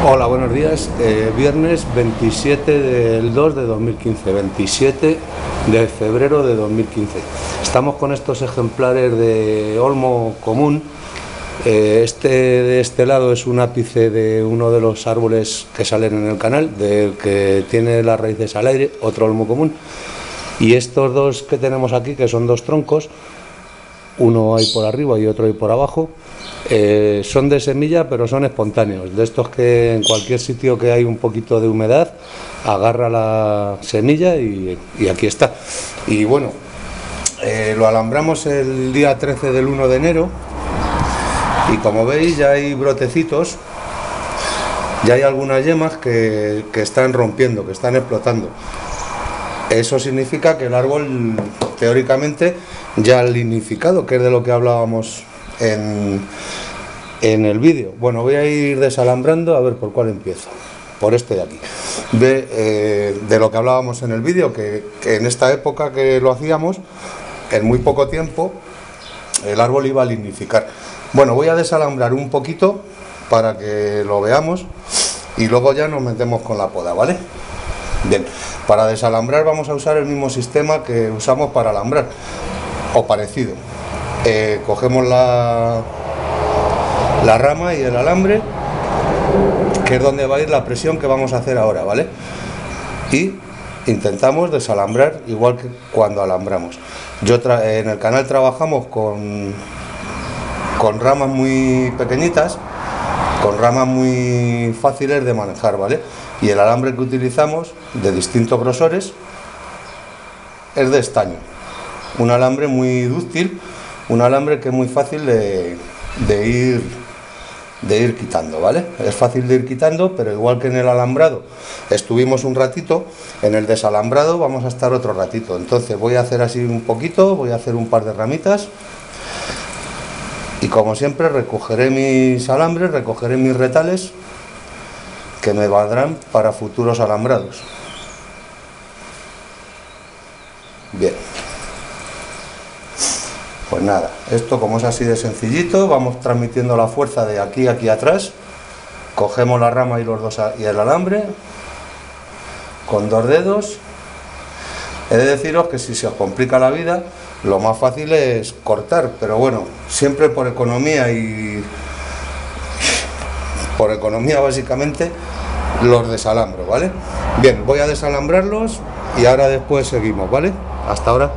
Hola, buenos días. Viernes 27 del 2 de 2015, 27 de febrero de 2015. Estamos con estos ejemplares de olmo común. Este de este lado es un ápice de uno de los árboles que salen en el canal, del que tiene las raíces al aire, otro olmo común. Y estos dos que tenemos aquí, que son dos troncos, uno hay por arriba y otro hay por abajo, son de semilla, pero son espontáneos, de estos que en cualquier sitio que hay un poquito de humedad agarra la semilla y aquí está. Y bueno, lo alambramos el día 13 del 1 de enero y como veis ya hay brotecitos, ya hay algunas yemas que están rompiendo, que están explotando. Eso significa que el árbol teóricamente ya ha lignificado, que es de lo que hablábamos en el vídeo. Bueno, voy a ir desalambrando, a ver por cuál empiezo. Por este de aquí. De lo que hablábamos en el vídeo, que en esta época que lo hacíamos, en muy poco tiempo, el árbol iba a lignificar. Bueno, voy a desalambrar un poquito para que lo veamos y luego ya nos metemos con la poda, ¿vale? Bien, para desalambrar vamos a usar el mismo sistema que usamos para alambrar, o parecido. Cogemos la rama y el alambre, que es donde va a ir la presión que vamos a hacer ahora, ¿vale? Y intentamos desalambrar igual que cuando alambramos. En el canal trabajamos con ramas muy pequeñitas, con ramas muy fáciles de manejar, ¿vale? Y el alambre que utilizamos, de distintos grosores, es de estaño. Un alambre muy dúctil, un alambre que es muy fácil de ir quitando, ¿vale? Es fácil de ir quitando, pero igual que en el alambrado estuvimos un ratito, en el desalambrado vamos a estar otro ratito. Entonces voy a hacer así un poquito, voy a hacer un par de ramitas. Y como siempre recogeré mis alambres, recogeré mis retales que me valdrán para futuros alambrados. Bien. Pues nada, esto como es así de sencillito, vamos transmitiendo la fuerza de aquí a aquí atrás. Cogemos la rama y el alambre con dos dedos. He de deciros que si se os complica la vida, lo más fácil es cortar, pero bueno, siempre por economía básicamente los desalambro, ¿vale? Bien, voy a desalambrarlos y ahora después seguimos, ¿vale? Hasta ahora.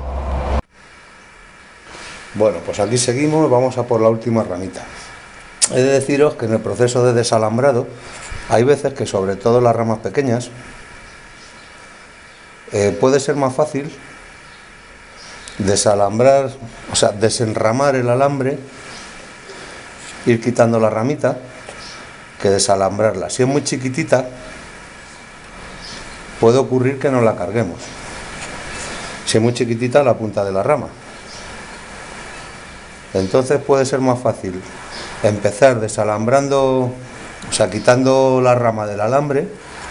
Bueno, pues aquí seguimos, vamos a por la última ramita. He de deciros que en el proceso de desalambrado hay veces que, sobre todo las ramas pequeñas, puede ser más fácil desalambrar, o sea, desenramar el alambre, ir quitando la ramita, que desalambrarla. Si es muy chiquitita, puede ocurrir que no la carguemos. Si es muy chiquitita la punta de la rama. Entonces puede ser más fácil empezar desalambrando, o sea, quitando la rama del alambre,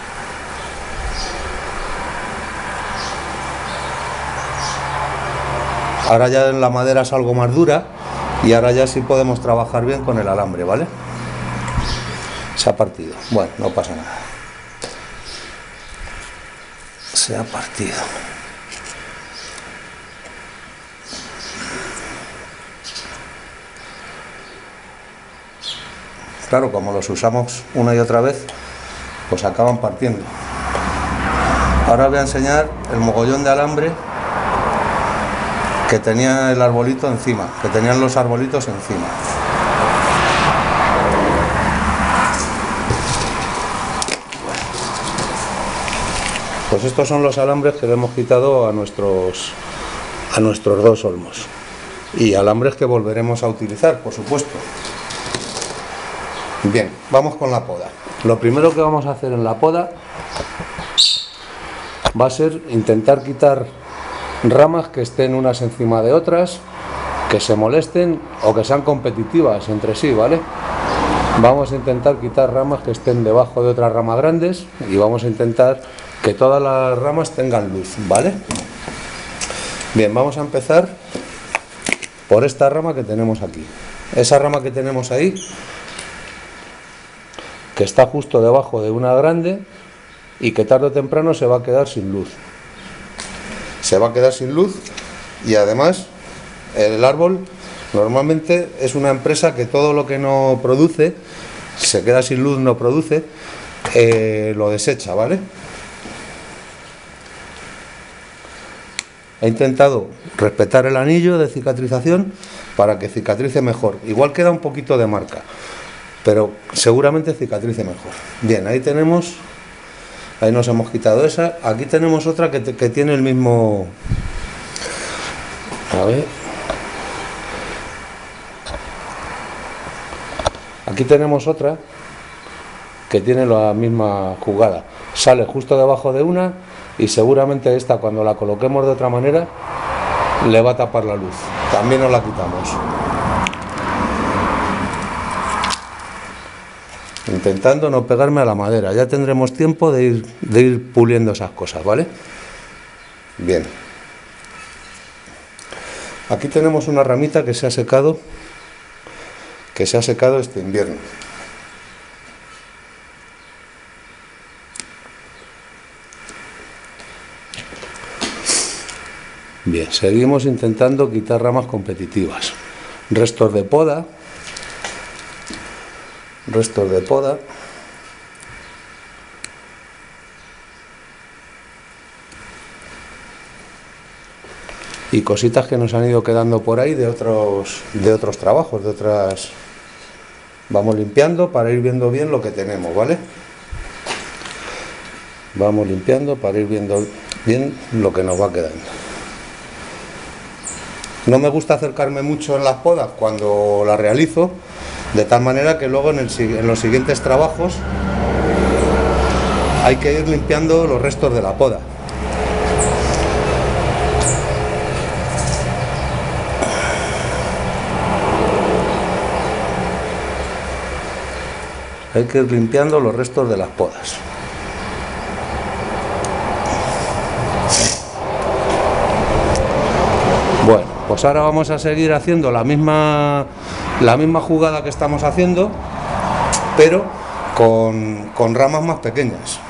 ahora ya la madera es algo más dura y ahora ya sí podemos trabajar bien con el alambre, ¿vale? Se ha partido. Bueno, no pasa nada. Se ha partido. Claro, como los usamos una y otra vez, pues acaban partiendo. Ahora voy a enseñar el mogollón de alambre que tenía el arbolito encima, que tenían los arbolitos encima. Pues estos son los alambres que le hemos quitado a nuestros dos olmos. Y alambres que volveremos a utilizar, por supuesto. Bien, vamos con la poda. Lo primero que vamos a hacer en la poda va a ser intentar quitar ramas que estén unas encima de otras, que se molesten o que sean competitivas entre sí, ¿vale? Vamos a intentar quitar ramas que estén debajo de otras ramas grandes y vamos a intentar que todas las ramas tengan luz, ¿vale? Bien, vamos a empezar por esta rama que tenemos aquí. Esa rama que tenemos ahí, que está justo debajo de una grande y que tarde o temprano se va a quedar sin luz. Se va a quedar sin luz y además el árbol normalmente es una empresa que todo lo que no produce, se queda sin luz, no produce, lo desecha, ¿vale? He intentado respetar el anillo de cicatrización para que cicatrice mejor. Igual queda un poquito de marca, pero seguramente cicatrice mejor. Bien, ahí tenemos, ahí nos hemos quitado esa. Aquí tenemos otra que tiene el mismo... A ver. Aquí tenemos otra que tiene la misma jugada. Sale justo debajo de una y seguramente esta, cuando la coloquemos de otra manera, le va a tapar la luz. También nos la quitamos. Intentando no pegarme a la madera. Ya tendremos tiempo de ir puliendo esas cosas, ¿vale? Bien. Aquí tenemos una ramita que se ha secado este invierno. Bien, seguimos intentando quitar ramas competitivas. Restos de poda. Y cositas que nos han ido quedando por ahí de otros trabajos, de otras... Vamos limpiando para ir viendo bien lo que tenemos, ¿vale? Vamos limpiando para ir viendo bien lo que nos va quedando. No me gusta acercarme mucho en las podas cuando las realizo, de tal manera que luego en los siguientes trabajos hay que ir limpiando los restos de la poda. Hay que ir limpiando los restos de las podas. Bueno, pues ahora vamos a seguir haciendo la misma jugada que estamos haciendo, pero con ramas más pequeñas.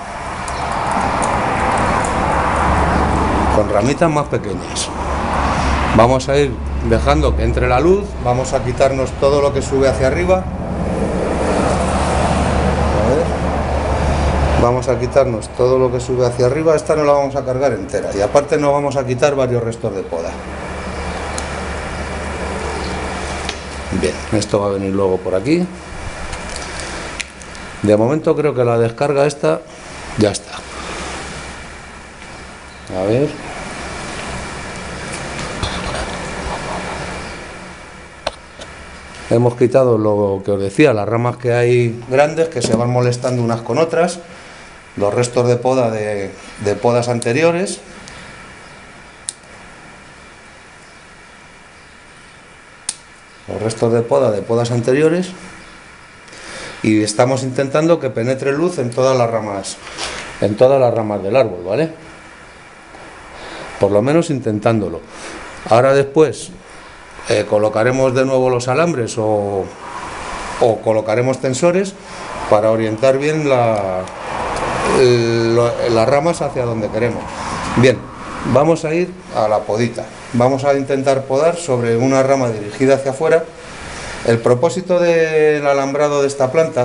Con ramitas más pequeñas. Vamos a ir dejando que entre la luz, vamos a quitarnos todo lo que sube hacia arriba. Vamos a quitarnos todo lo que sube hacia arriba. Esta no la vamos a cargar entera y aparte nos vamos a quitar varios restos de poda. Bien, esto va a venir luego por aquí. De momento creo que la descarga esta ya está. A ver. Hemos quitado lo que os decía, las ramas que hay grandes que se van molestando unas con otras. Los restos de poda de podas anteriores. Los restos de poda de podas anteriores. Y estamos intentando que penetre luz en todas las ramas del árbol, ¿vale? Por lo menos intentándolo. Ahora después colocaremos de nuevo los alambres o colocaremos tensores para orientar bien las ramas hacia donde queremos. Bien, vamos a ir a la podita. Vamos a intentar podar sobre una rama dirigida hacia afuera. El propósito del alambrado de esta planta,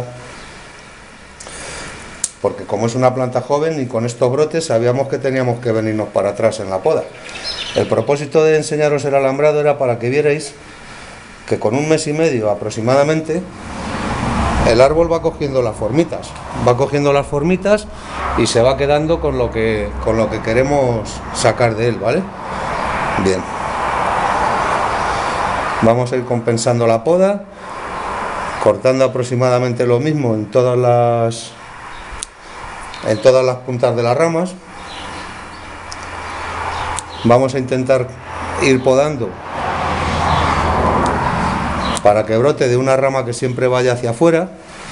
porque como es una planta joven y con estos brotes sabíamos que teníamos que venirnos para atrás en la poda. El propósito de enseñaros el alambrado era para que vierais que con 1 mes y medio aproximadamente el árbol va cogiendo las formitas, y se va quedando con lo que queremos sacar de él, ¿vale? Bien. Vamos a ir compensando la poda, cortando aproximadamente lo mismo en todas las puntas de las ramas. Vamos a intentar ir podando para que brote de una rama que siempre vaya hacia afuera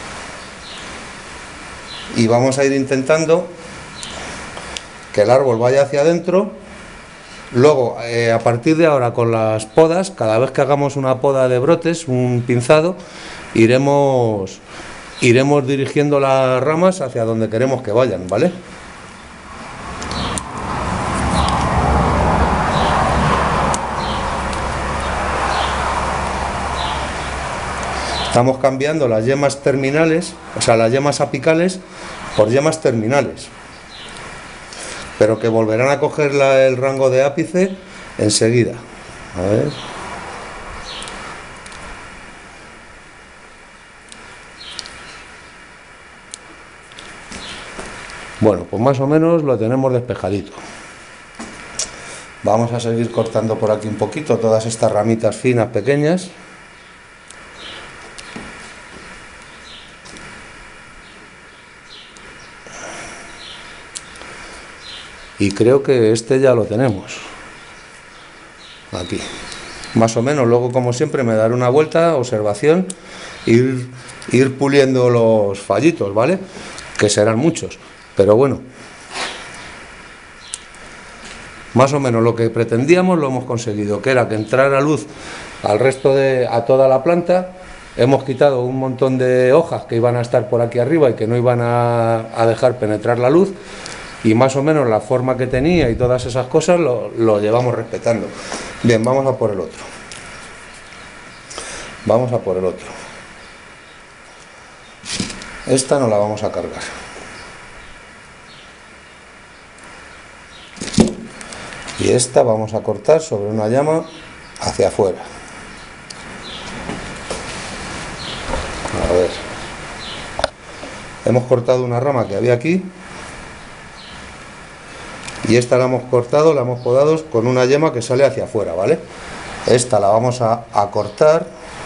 y vamos a ir intentando que el árbol vaya hacia adentro. Luego, a partir de ahora, con las podas, cada vez que hagamos una poda de brotes, un pinzado, iremos iremos dirigiendo las ramas hacia donde queremos que vayan, ¿vale? Estamos cambiando las yemas terminales, o sea, las yemas apicales por yemas terminales, pero que volverán a coger el rango de ápice enseguida. A ver. Bueno, pues más o menos lo tenemos despejadito. Vamos a seguir cortando por aquí un poquito todas estas ramitas finas pequeñas. Y creo que este ya lo tenemos aquí, más o menos. Luego, como siempre, me daré una vuelta, observación, ir puliendo los fallitos, ¿vale? Que serán muchos, pero bueno, más o menos lo que pretendíamos lo hemos conseguido, que era que entrara luz al resto a toda la planta. Hemos quitado un montón de hojas que iban a estar por aquí arriba y que no iban a dejar penetrar la luz. Y más o menos la forma que tenía y todas esas cosas lo llevamos respetando. Bien, vamos a por el otro. Vamos a por el otro. Esta no la vamos a cargar. Y esta vamos a cortar sobre una llama hacia afuera. A ver. Hemos cortado una rama que había aquí. Y esta la hemos cortado, la hemos podado con una yema que sale hacia afuera, ¿vale? Esta la vamos a cortar,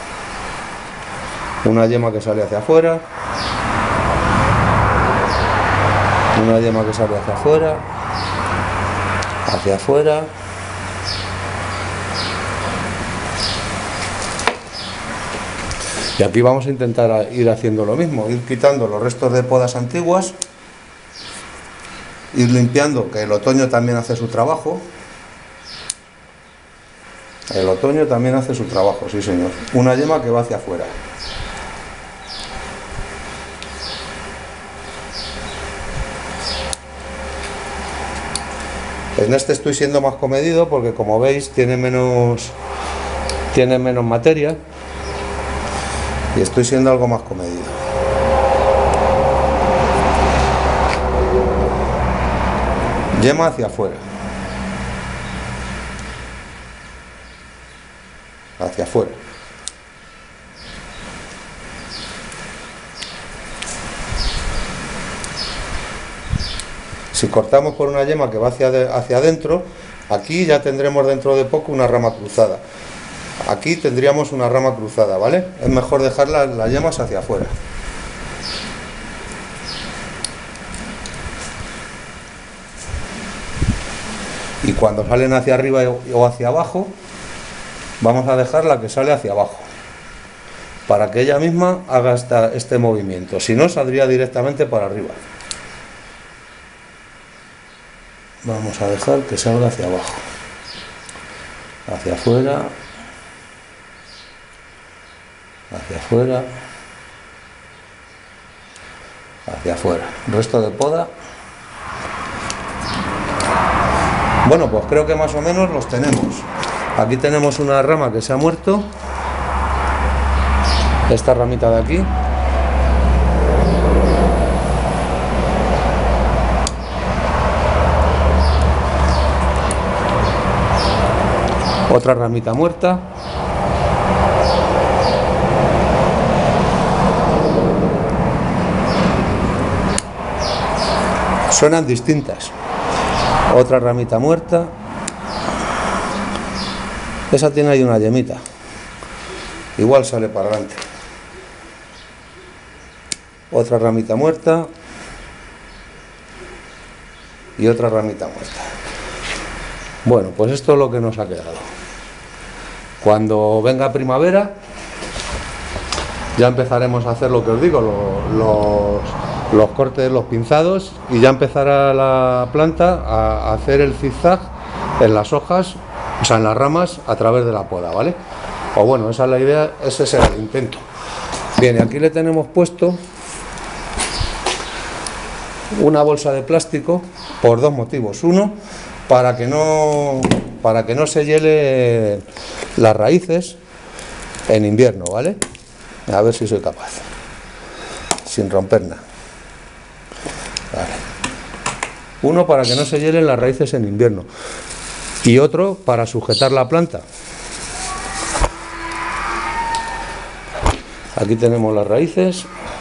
una yema que sale hacia afuera, una yema que sale hacia afuera, hacia afuera, y aquí vamos a intentar ir haciendo lo mismo, ir quitando los restos de podas antiguas, ir limpiando, que el otoño también hace su trabajo. El otoño también hace su trabajo, sí señor. Una yema que va hacia afuera. En este estoy siendo más comedido porque, como veis, tiene menos materia y estoy siendo algo más comedido. Yema hacia afuera, hacia afuera. Si cortamos por una yema que va hacia adentro, aquí ya tendremos dentro de poco una rama cruzada. Aquí tendríamos una rama cruzada, ¿vale? Es mejor dejar las yemas hacia afuera. Y cuando salen hacia arriba o hacia abajo, vamos a dejar la que sale hacia abajo, para que ella misma haga este movimiento. Si no, saldría directamente para arriba. Vamos a dejar que salga hacia abajo, hacia afuera, hacia afuera, hacia afuera. Resto de poda. Bueno, pues creo que más o menos los tenemos. Aquí tenemos una rama que se ha muerto, esta ramita de aquí. Otra ramita muerta. Suenan distintas. Otra ramita muerta. Esa tiene ahí una yemita. Igual sale para adelante. Otra ramita muerta. Y otra ramita muerta. Bueno, pues esto es lo que nos ha quedado. Cuando venga primavera, ya empezaremos a hacer lo que os digo, los cortes, los pinzados, y ya empezará la planta a hacer el zigzag en las hojas, o sea, en las ramas, a través de la poda, ¿vale? O bueno, esa es la idea, ese será el intento. Bien, y aquí le tenemos puesto una bolsa de plástico por dos motivos. Uno, para que no se hielen las raíces en invierno, ¿vale? A ver si soy capaz, sin romper nada. Vale. Uno, para que no se hielen las raíces en invierno, y otro, para sujetar la planta. Aquí tenemos las raíces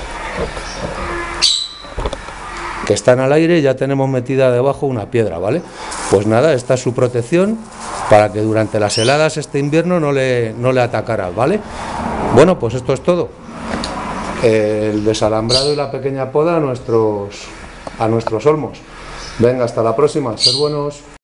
que están al aire, y ya tenemos metida debajo una piedra, ¿vale? Pues nada, esta es su protección para que durante las heladas este invierno no le atacara, ¿vale? Bueno, pues esto es todo. El desalambrado y la pequeña poda a nuestros olmos. Venga, hasta la próxima, ser buenos.